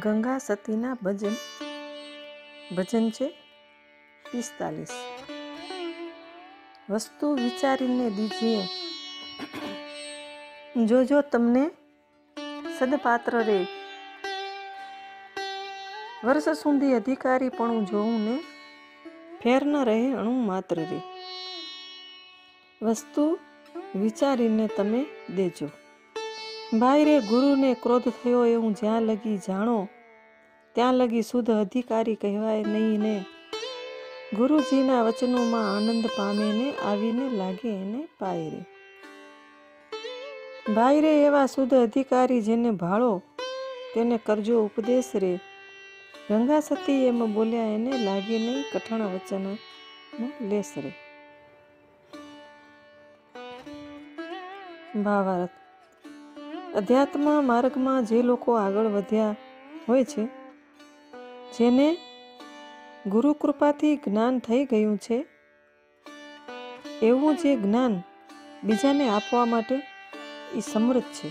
ગંગા સતીના ભજન છે 45। વસ્તુ વિચારીને દીજીએ, જોજો તમને સદપાત્ર રે। વર્ષ સુધી અધિકારીપણું જોવું ને ફેર ન રહે અણુ માત્ર રે। વસ્તુ વિચારીને તમે દેજો। ભાઈ રે ગુરુને ક્રોધ થયો એવું જ્યાં લગી જાણો, ત્યાં લગી શુદ્ધ અધિકારી કહેવાય નહીં ને। ગુરુજીના વચનોમાં આનંદ પામે ને આવીને લાગે એને પાય રે। ભાઈ રે એવા શુદ્ધ અધિકારી જેને ભાળો તેને કરજો ઉપદેશ રે। ગંગા સતી એમ બોલ્યા એને લાગે નહીં કઠણ વચન લેસ રે। ભાવાર્થ: અધ્યાત્મ માર્ગમાં જે લોકો આગળ વધ્યા હોય છે, જેને ગુરુ કૃપાથી જ્ઞાન થઈ ગયું છે, એવું જે જ્ઞાન બીજાને આપવા માટે એ સમર્થ છે,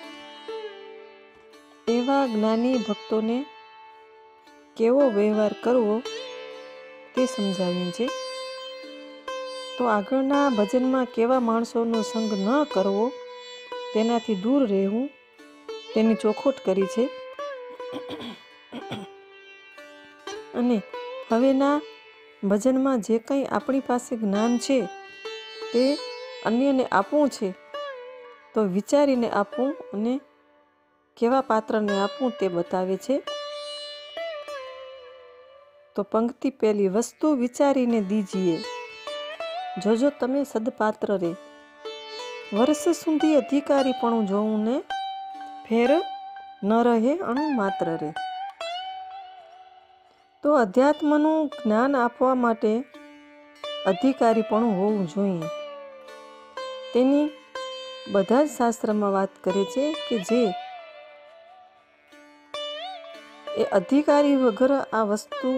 એવા જ્ઞાની ભક્તોને કેવો વ્યવહાર કરવો તે સમજાવ્યું છે। તો આગળના ભજનમાં કેવા માણસોનો સંગ ન કરવો, તેનાથી દૂર રહેવું, તેની ચોખવટ કરી છે। અને હવેના ભજનમાં જે કંઈ આપણી પાસે જ્ઞાન છે તે અન્યને આપવું છે, તો વિચારીને આપવું અને કેવા પાત્રને આપવું તે બતાવે છે। તો પંક્તિ પહેલી, વસ્તુ વિચારીને દીજીએ, જોજો તમે સદપાત્ર રે। વર્ષ સુધી અધિકારીપણું જોવું ને ફેર ન રહે અણુ માત્ર રે। તો અધ્યાત્મનું જ્ઞાન આપવા માટે અધિકારીપણું હોવું જોઈએ। તેની બધા જ શાસ્ત્રમાં વાત કરે છે કે જે એ અધિકારી વગર આ વસ્તુ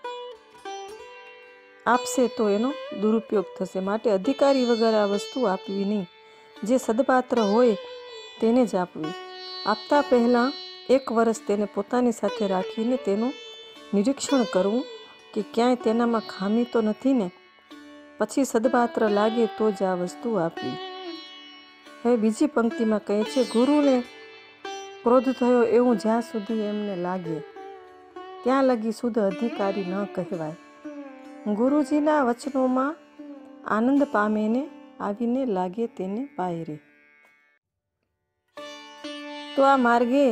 આપશે તો એનો દુરુપયોગ થશે, માટે અધિકારી વગર આ વસ્તુ આપવી નહીં। જે સદપાત્ર હોય તેને જ આપવી। આપતા પહેલાં 1 વર્ષ તેને પોતાની સાથે રાખીને તેનું નિરીક્ષણ કરવું કે ક્યાંય તેનામાં ખામી તો નથી ને, પછી સદપાત્ર લાગે તો જ આ વસ્તુ આપવી। હવે બીજી પંક્તિમાં કહે છે, ગુરુને ક્રોધ થયો એવું જ્યાં સુધી એમને લાગે, ત્યાં લગી શુદ્ધ અધિકારી ન કહેવાય। ગુરુજીના વચનોમાં આનંદ પામે ને આવીને લાગે તેને પાય રે। તો આ માર્ગે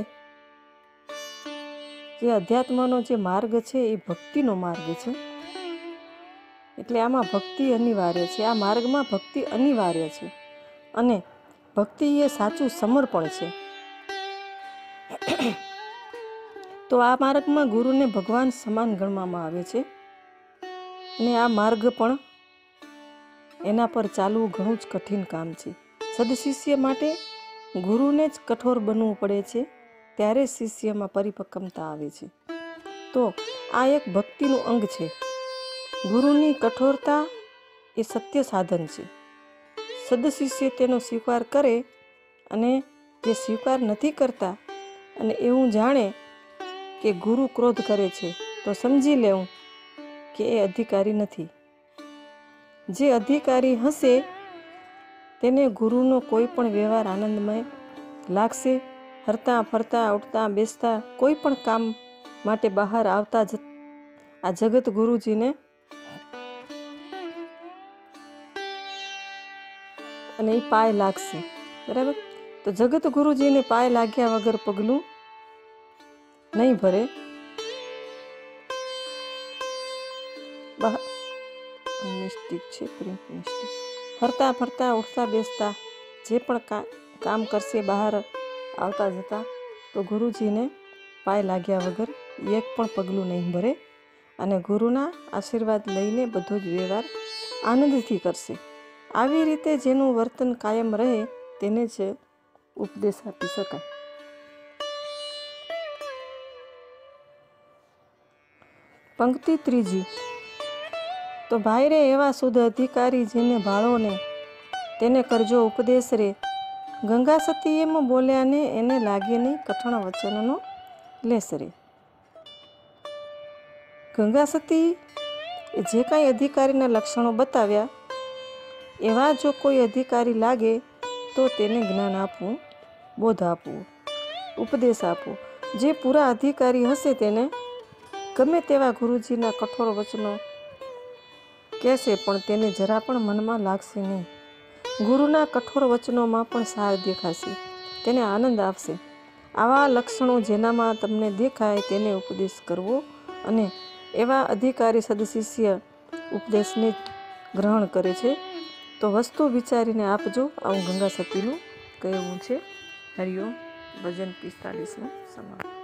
જે અધ્યાત્મનો જે માર્ગ છે એ ભક્તિનો માર્ગ છે, એટલે આમાં ભક્તિ અનિવાર્ય છે। આ માર્ગમાં ભક્તિ અનિવાર્ય છે અને ભક્તિ એ સાચું સમર્પણ છે। તો આ માર્ગમાં ગુરુને ભગવાન સમાન ગણવામાં આવે છે અને આ માર્ગ પણ એના પર ચાલવું ઘણું જ કઠિન કામ છે। સદશિષ્ય માટે ગુરુને જ કઠોર બનવું પડે છે, ત્યારે શિષ્યમાં પરિપક્વતા આવે છે। તો આ એક ભક્તિનું અંગ છે। ગુરુની કઠોરતા એ સત્ય સાધન છે। સદશિષ્ય તેનો સ્વીકાર કરે અને જે સ્વીકાર નથી કરતા અને એવું જાણે કે ગુરુ ક્રોધ કરે છે, તો સમજી લેવું કે એ અધિકારી નથી। જે અધિકારી હશે તેને ગુરુનો કોઈ પણ વ્યવહાર આનંદમય લાગશે। હરતા ફરતા ઉઠતા બેસતા કોઈ પણ કામ માટે બહાર આવતા આ જગત ગુરુજીને અને એ પાય લાગશે, બરાબર। તો જગત ગુરુજીને પાય લાગ્યા વગર પગલું નહીં ભરે। નિષ્ઠિક છે, નિષ્ઠિક ફરતા ફરતા ઉઠતા બેસતા જે પણ કામ કરશે બહાર આવતા જતા, તો ગુરુજીને પાય લાગ્યા વગર એક પણ પગલું નહીં ભરે અને ગુરુના આશીર્વાદ લઈને બધો જ વ્યવહાર આનંદથી કરશે। આવી રીતે જેનું વર્તન કાયમ રહે તેને જ ઉપદેશ આપી શકાય। પંક્તિ ત્રીજી, તો ભાઈ રે એવા શુદ્ધ અધિકારી જેને ભાળો ને તેને કરજો ઉપદેશ રે। ગંગા સતી એમ બોલ્યા ને એને લાગે નહીં કઠણ વચનનો લેસ રે। ગંગા સતી જે કાંઈ અધિકારીના લક્ષણો બતાવ્યા એવા જો કોઈ અધિકારી લાગે તો તેને જ્ઞાન આપવું, બોધ આપવું, ઉપદેશ આપવો. જે પૂરા અધિકારી હશે તેને ગમે તેવા ગુરુજીના કઠોર વચનો કહેશે પણ તેને જરા પણ મનમાં લાગશે નહીં. ગુરુના કઠોર વચનોમાં પણ સાર દેખાશે, તેને આનંદ આપશે. આવા લક્ષણો જેનામાં તમને દેખાય તેને ઉપદેશ કરવો અને એવા અધિકારી સદશિષ્ય ઉપદેશને ગ્રહણ કરે છે તો વસ્તુ વિચારીને આપજો. આવું ગંગા સતીનું કહેવું છે. હરિઓમ. ભજન 45 સમાપ્ત.